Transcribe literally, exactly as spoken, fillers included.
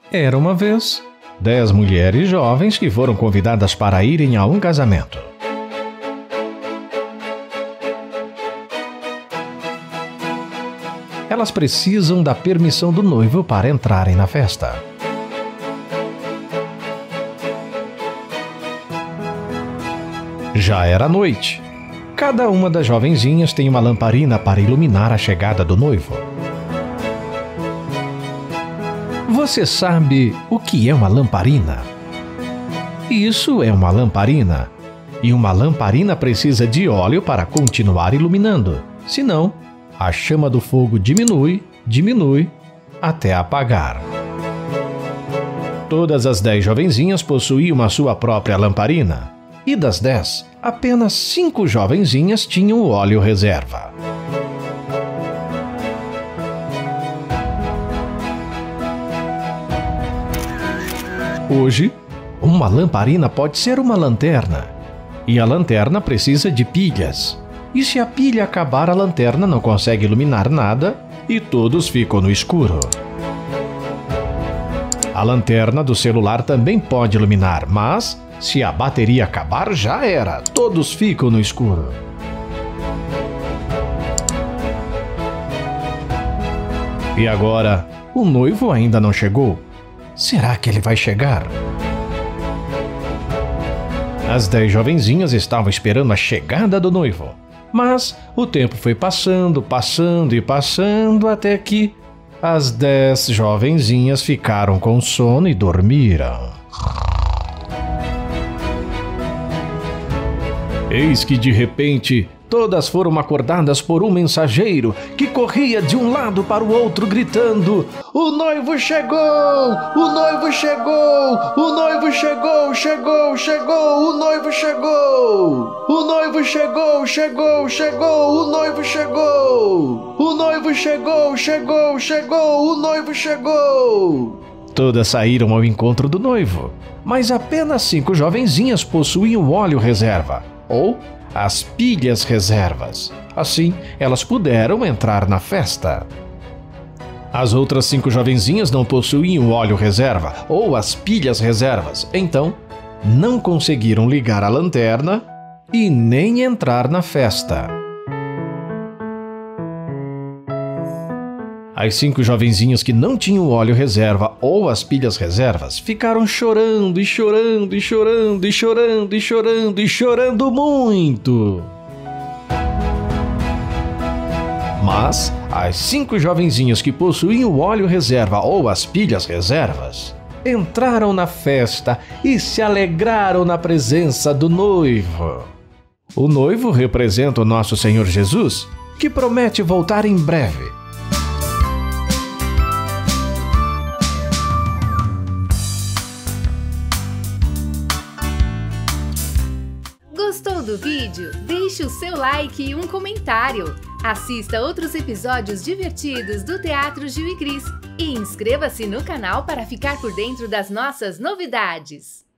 Era uma vez dez mulheres jovens que foram convidadas para irem a um casamento. Elas precisam da permissão do noivo para entrarem na festa. Já era noite. Cada uma das jovenzinhas tem uma lamparina para iluminar a chegada do noivo. Você sabe o que é uma lamparina? Isso é uma lamparina. E uma lamparina precisa de óleo para continuar iluminando. Senão, a chama do fogo diminui, diminui, até apagar. Todas as dez jovenzinhas possuíam a sua própria lamparina. E das dez, apenas cinco jovenzinhas tinham o óleo reserva. Hoje, uma lamparina pode ser uma lanterna. E a lanterna precisa de pilhas. E se a pilha acabar, a lanterna não consegue iluminar nada e todos ficam no escuro. A lanterna do celular também pode iluminar, mas se a bateria acabar, já era. Todos ficam no escuro. E agora, o noivo ainda não chegou. Será que ele vai chegar? As dez jovenzinhas estavam esperando a chegada do noivo. Mas o tempo foi passando, passando e passando até que as dez jovenzinhas ficaram com sono e dormiram. Eis que de repente todas foram acordadas por um mensageiro que corria de um lado para o outro gritando: "O noivo chegou! O noivo chegou! O noivo chegou! Chegou! Chegou! O noivo chegou! O noivo chegou! Chegou! Chegou! O noivo chegou! O noivo chegou! Chegou! Chegou! O noivo chegou!" Todas saíram ao encontro do noivo, mas apenas cinco jovenzinhas possuíam óleo reserva, ou as pilhas reservas. Assim, elas puderam entrar na festa. As outras cinco jovenzinhas não possuíam óleo reserva ou as pilhas reservas, então não conseguiram ligar a lanterna e nem entrar na festa. As cinco jovenzinhas que não tinham óleo reserva ou as pilhas reservas ficaram chorando e chorando e chorando e chorando e chorando e chorando muito. Mas as cinco jovenzinhas que possuíam o óleo reserva ou as pilhas reservas entraram na festa e se alegraram na presença do noivo. O noivo representa o nosso Senhor Jesus, que promete voltar em breve. Gostou do vídeo? Deixe o seu like e um comentário. Assista outros episódios divertidos do Teatro Gil e Cris e inscreva-se no canal para ficar por dentro das nossas novidades.